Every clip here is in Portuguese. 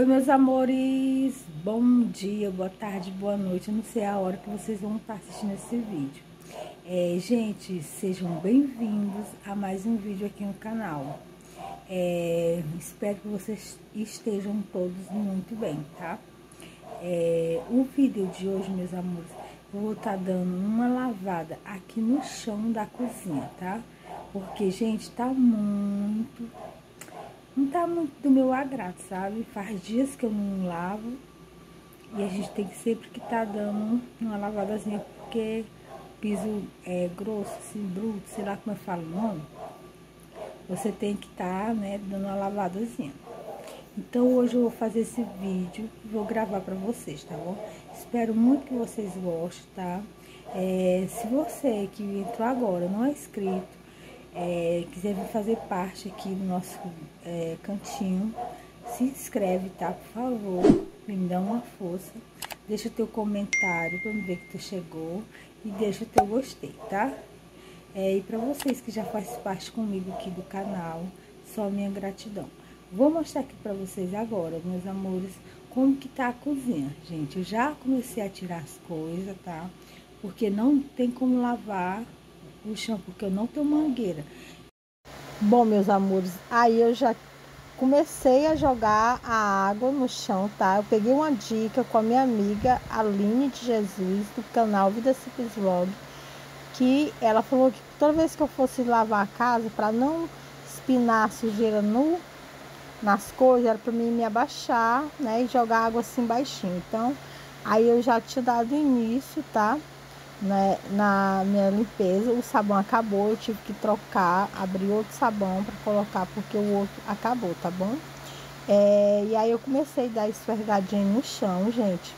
meus amores, bom dia, boa tarde, boa noite. Eu não sei a hora que vocês vão estar assistindo esse vídeo. Gente, sejam bem-vindos a mais um vídeo aqui no canal. Espero que vocês estejam todos muito bem, tá? O vídeo de hoje, meus amores, eu vou estar dando uma lavada aqui no chão da cozinha, tá? Porque, gente, não tá muito do meu agrado, sabe? Faz dias que eu não lavo e a gente tem que sempre que tá dando uma lavadazinha, porque o piso é grosso, assim, bruto, sei lá como eu falo o nome. Você tem que tá, né, dando uma lavadazinha. Então hoje eu vou fazer esse vídeo e vou gravar pra vocês, tá bom? Espero muito que vocês gostem, tá? Se você que entrou agora não é inscrito, quiser vir fazer parte aqui do nosso cantinho, se inscreve, tá? Por favor, me dá uma força. Deixa teu comentário pra eu ver que tu chegou e deixa teu gostei, tá? E pra vocês que já fazem parte comigo aqui do canal, só minha gratidão. Vou mostrar aqui pra vocês agora, meus amores, como que tá a cozinha. Gente, eu já comecei a tirar as coisas, tá? Porque não tem como lavar o chão, porque eu não tenho mangueira. Bom, meus amores, aí eu já comecei a jogar a água no chão, tá? Eu peguei uma dica com a minha amiga Aline de Jesus, do canal Vida Simples Vlog, que ela falou que toda vez que eu fosse lavar a casa, para não espinar a sujeira nas coisas, era para mim me abaixar, né? E jogar água assim baixinho. Então, aí eu já tinha dado início, tá? Né, na minha limpeza. O sabão acabou, eu tive que trocar, abrir outro sabão para colocar, porque o outro acabou, tá bom? E aí eu comecei a dar esfregadinha no chão, gente.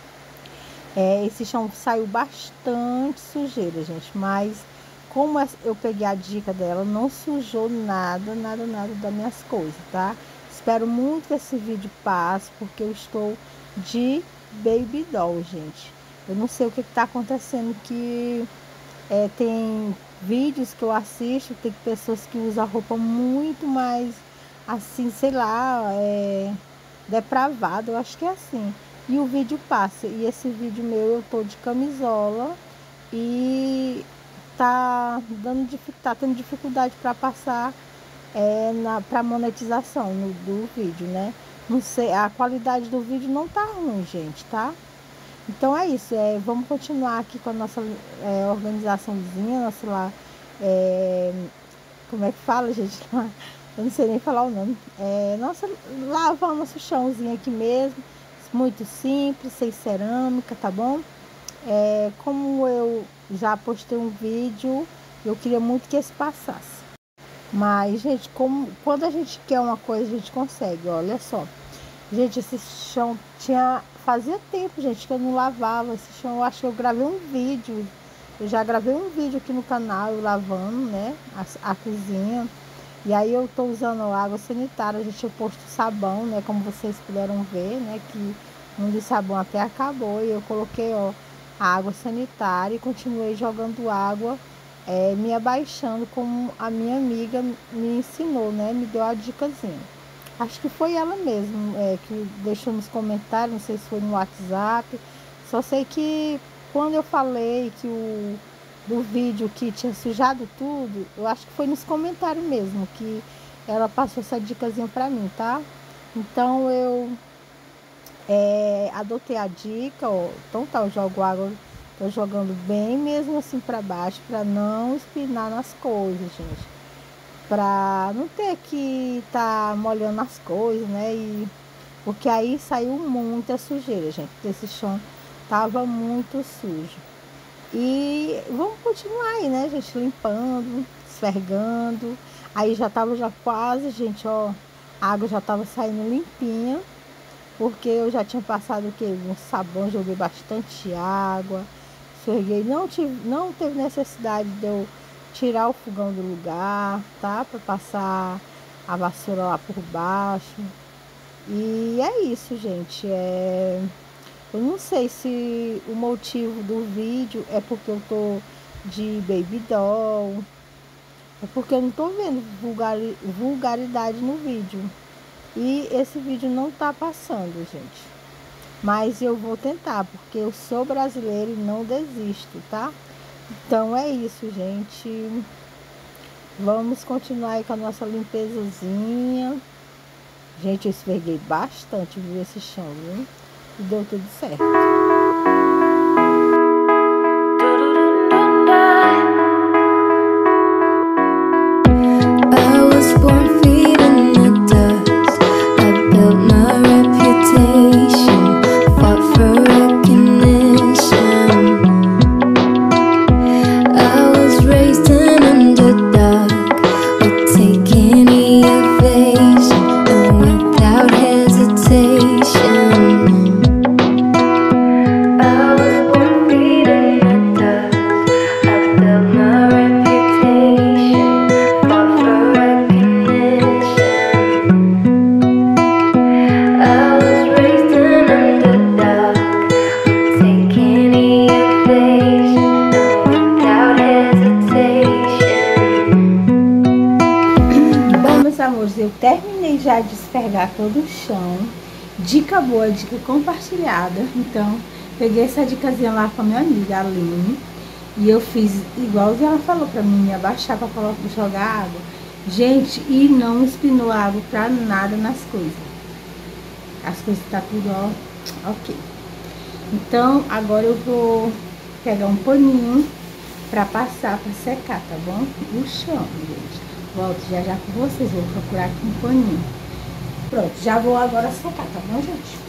Esse chão saiu bastante sujeira, gente, mas como eu peguei a dica dela, não sujou nada das minhas coisas, tá? Espero muito que esse vídeo passe, porque eu estou de baby doll, gente. Eu não sei o que está acontecendo, que tem vídeos que eu assisto, tem pessoas que usam roupa muito mais, assim, sei lá, depravada, eu acho que é assim. E o vídeo passa, e esse vídeo meu eu tô de camisola e tá tendo dificuldade para passar para monetização do vídeo, né? Não sei, a qualidade do vídeo não tá ruim, gente, tá? Então é isso, vamos continuar aqui com a nossa organizaçãozinha, nossa lá, como é que fala, gente? Eu não sei nem falar o nome. Lavar o nosso chãozinho aqui mesmo, muito simples, sem cerâmica, tá bom? Como eu já postei um vídeo, eu queria muito que esse passasse. Mas, gente, quando a gente quer uma coisa, a gente consegue, olha só. Gente, esse chão fazia tempo, gente, que eu não lavava esse chão. Eu acho que eu gravei um vídeo. Eu já gravei um vídeo aqui no canal, eu lavando, né, a cozinha. E aí eu tô usando água sanitária, gente, eu posto sabão, né, como vocês puderam ver, né, que um de sabão até acabou. E eu coloquei, ó, a água sanitária e continuei jogando água, me abaixando, como a minha amiga me ensinou, né, me deu a dicasinha. Acho que foi ela mesmo que deixou nos comentários, não sei se foi no WhatsApp. Só sei que quando eu falei do vídeo que tinha sujado tudo, eu acho que foi nos comentários mesmo que ela passou essa dicasinha pra mim, tá? Então eu adotei a dica, ó. Então tá, eu jogo água, tô jogando bem mesmo assim pra baixo, pra não espinar nas coisas, gente. Pra não ter que tá molhando as coisas, né? Porque aí saiu muita sujeira, gente. Esse chão tava muito sujo. E vamos continuar aí, né, gente? Limpando, esfregando. Aí já tava quase, gente, ó. A água já tava saindo limpinha. Porque eu já tinha passado o quê? Um sabão, joguei bastante água. Esfreguei. Não teve necessidade de eu tirar o fogão do lugar, tá? Para passar a vassoura lá por baixo. E é isso, gente. Eu não sei se o motivo do vídeo é porque eu tô de baby doll, é porque eu não tô vendo vulgaridade no vídeo. E esse vídeo não tá passando, gente. Mas eu vou tentar, porque eu sou brasileira e não desisto, tá? Então é isso, gente. Vamos continuar aí com a nossa limpezazinha. Gente, eu esfreguei bastante, viu, esse chão, viu? E deu tudo certo. Amores, eu terminei já de esfregar todo o chão. Dica boa, dica compartilhada. Então, peguei essa dicasinha lá com a minha amiga Aline e eu fiz igual ela falou pra mim, me abaixar pra jogar água. Gente, e não espinou água pra nada nas coisas. As coisas tá tudo, ó, ok. Então, agora eu vou pegar um paninho pra passar, pra secar, tá bom? O chão, gente. Volto já com vocês, vou procurar aqui um paninho. Pronto, já vou agora secar, tá bom, gente?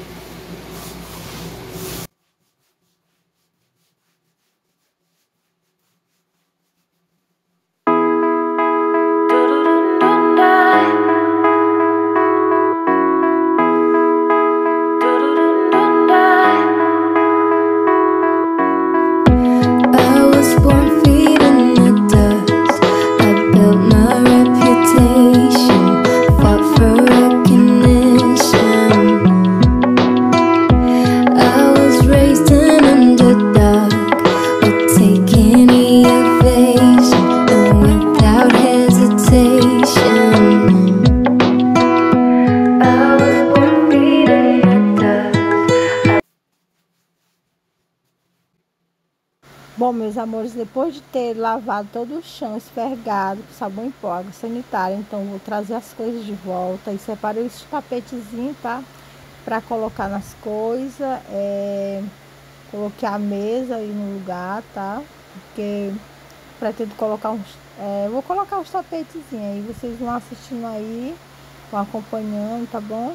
Bom, meus amores, depois de ter lavado todo o chão, esfregado com sabão em pó, água sanitária, então vou trazer as coisas de volta e separei os tapetezinhos, tá? Pra colocar nas coisas, coloquei a mesa aí no lugar, tá? Porque pretendo colocar uns, vou colocar os tapetezinhos aí, vocês vão assistindo aí, vão acompanhando, tá bom?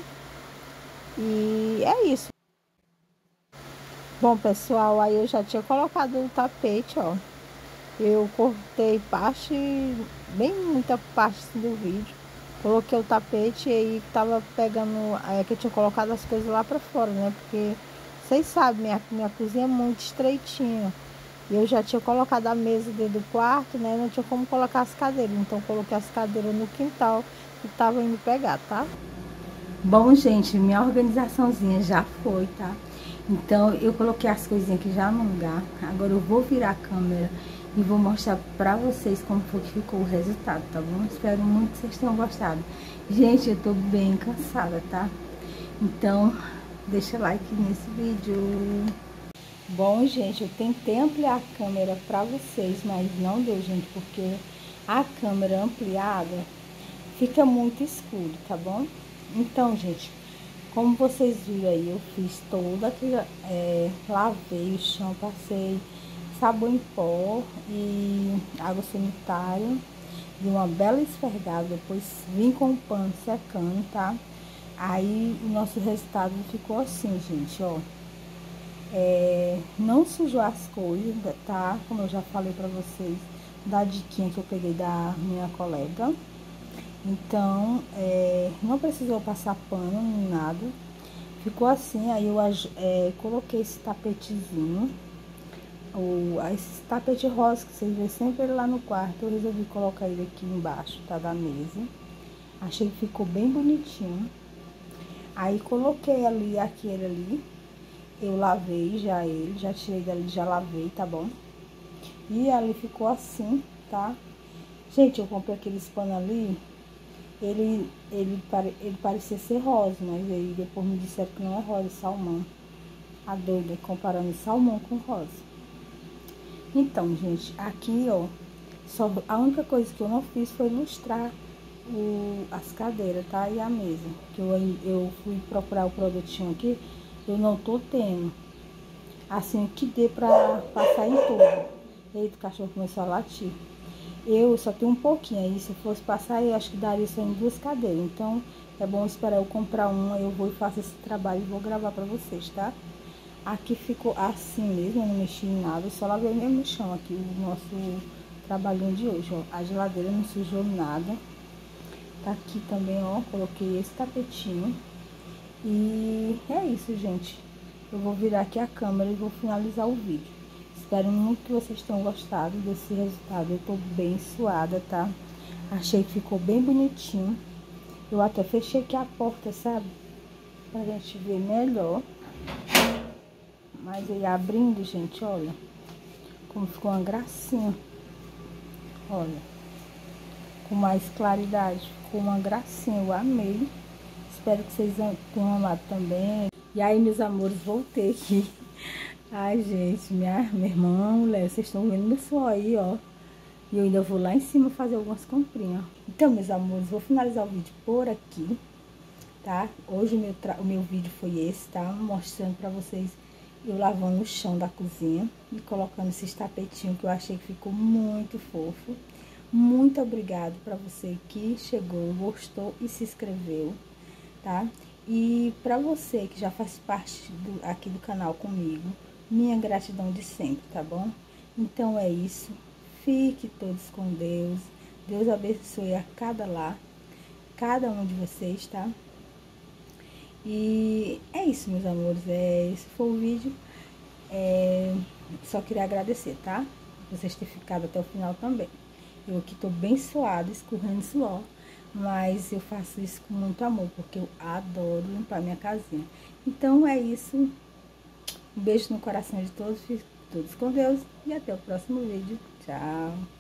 E é isso. Bom, pessoal, aí eu já tinha colocado o tapete, ó. Eu cortei parte, bem muita parte do vídeo. Coloquei o tapete e aí tava pegando, que eu tinha colocado as coisas lá pra fora, né? Porque vocês sabem, minha cozinha é muito estreitinha. E eu já tinha colocado a mesa dentro do quarto, né? Não tinha como colocar as cadeiras. Então coloquei as cadeiras no quintal e tava indo pegar, tá? Bom, gente, minha organizaçãozinha já foi, tá? Então, eu coloquei as coisinhas aqui já no lugar. Agora eu vou virar a câmera e vou mostrar pra vocês como foi que ficou o resultado, tá bom? Espero muito que vocês tenham gostado. Gente, eu tô bem cansada, tá? Então, deixa like nesse vídeo. Bom, gente, eu tentei ampliar a câmera pra vocês, mas não deu, gente, porque a câmera ampliada fica muito escuro, tá bom? Então, gente, como vocês viram aí, eu fiz toda aquela, lavei o chão, passei sabão em pó e água sanitária, de uma bela esfregada, depois vim com o pano secando, tá? Aí o nosso resultado ficou assim, gente, ó. Não sujou as coisas, tá? Como eu já falei pra vocês, da diquinha que eu peguei da minha colega. Então, não precisou passar pano nem nada. Ficou assim, aí eu coloquei esse tapetezinho, esse tapete rosa que vocês veem sempre lá no quarto. Eu resolvi colocar ele aqui embaixo, tá, da mesa. Achei que ficou bem bonitinho. Aí coloquei ali, aquele ali. Eu lavei já ele, já tirei dali, já lavei, tá bom? E ali ficou assim, tá? Gente, eu comprei aqueles panos ali ele parecia ser rosa, mas aí depois me disseram que não é rosa, é salmão. A doida, comparando salmão com rosa. Então, gente, aqui, ó, só a única coisa que eu não fiz foi ilustrar as cadeiras, tá? E a mesa. Que eu fui procurar o produtinho aqui, eu não tô tendo. Assim, o que dê pra passar em tudo. Eita, o cachorro começou a latir. Eu só tenho um pouquinho aí, se fosse passar, eu acho que daria só em 2 cadeiras. Então, é bom esperar eu comprar uma, eu vou e faço esse trabalho e vou gravar pra vocês, tá? Aqui ficou assim mesmo, eu não mexi em nada, só lavei mesmo no chão aqui, o nosso trabalhinho de hoje, ó. A geladeira não sujou nada. Tá aqui também, ó, coloquei esse tapetinho. E é isso, gente. Eu vou virar aqui a câmera e vou finalizar o vídeo. Espero muito que vocês tenham gostado desse resultado. Eu tô bem suada, tá? Achei que ficou bem bonitinho. Eu até fechei aqui a porta, sabe? Pra gente ver melhor. Mas aí abrindo, gente, olha. Como ficou uma gracinha. Olha. Com mais claridade. Ficou uma gracinha, eu amei. Espero que vocês tenham amado também. E aí, meus amores, voltei aqui. Ai, gente, minha irmã, mulher, vocês estão vendo meu suor aí, ó. E eu ainda vou lá em cima fazer algumas comprinhas. Então, meus amores, vou finalizar o vídeo por aqui, tá? Hoje o meu vídeo foi esse, tá? Mostrando pra vocês eu lavando o chão da cozinha e colocando esses tapetinhos que eu achei que ficou muito fofo. Muito obrigado pra você que chegou, gostou e se inscreveu, tá? E pra você que já faz parte aqui do canal comigo, minha gratidão de sempre, tá bom? Então é isso. Fique todos com Deus. Deus abençoe a cada um de vocês, tá? E é isso, meus amores. Esse foi o vídeo. Só queria agradecer, tá? Vocês terem ficado até o final também. Eu aqui tô bem suada, escorrendo suor. Mas eu faço isso com muito amor, porque eu adoro limpar minha casinha. Então é isso. Um beijo no coração de todos. Fiquem todos com Deus. E até o próximo vídeo. Tchau.